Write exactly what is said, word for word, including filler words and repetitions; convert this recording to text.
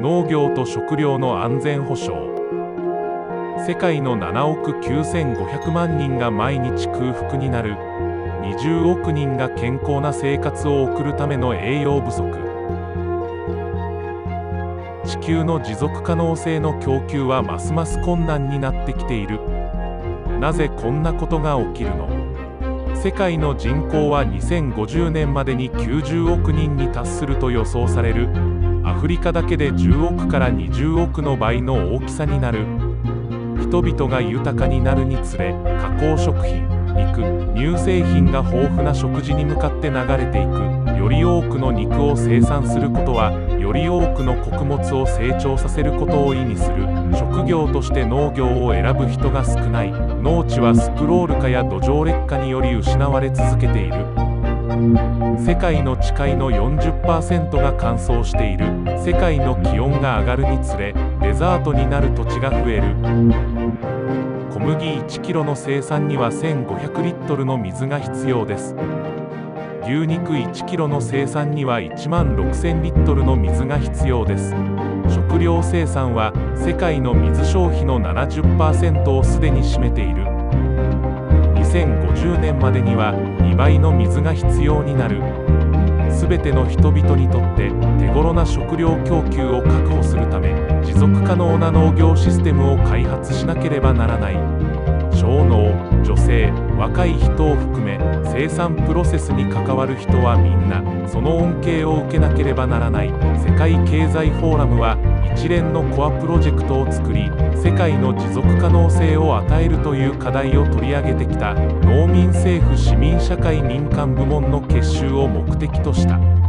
農業と食料の安全保障。世界のななおくきゅうせんごひゃくまんにんが毎日空腹になる。にじゅうおくにんが健康な生活を送るための栄養不足。地球の持続可能性の供給はますます困難になってきている。なぜこんなことが起きるの？世界の人口はにせんごじゅうねんまでにきゅうじゅうおくにんに達すると予想される。アフリカだけでじゅうおくからにじゅうおくの倍の大きさになる。人々が豊かになるにつれ、加工食品、肉、乳製品が豊富な食事に向かって流れていく。より多くの肉を生産することは、より多くの穀物を成長させることを意味する。職業として農業を選ぶ人が少ない。農地はスクロール化や土壌劣化により失われ続けている。世界の地塊の よんじゅっパーセント が乾燥している。世界の気温が上がるにつれ、デザートになる土地が増える。小麦いちキロの生産にはせんごひゃくリットルの水が必要です。牛肉いちキロの生産にはいちまんろくせんリットルの水が必要です。食料生産は世界の水消費の ななじゅっパーセント をすでに占めている。にせんごじゅうねんまでにはにばいの水が必要になる。すべての人々にとって手頃な食料供給を確保するため、持続可能な農業システムを開発しなければならない。小農、女性、若い人を含め生産プロセスに関わる人はみんなその恩恵を受けなければならない。世界経済フォーラムは一連のコアプロジェクトを作り、世界の持続可能性を与えるという課題を取り上げてきた農民政府市民社会民間部門の結集を目的とした。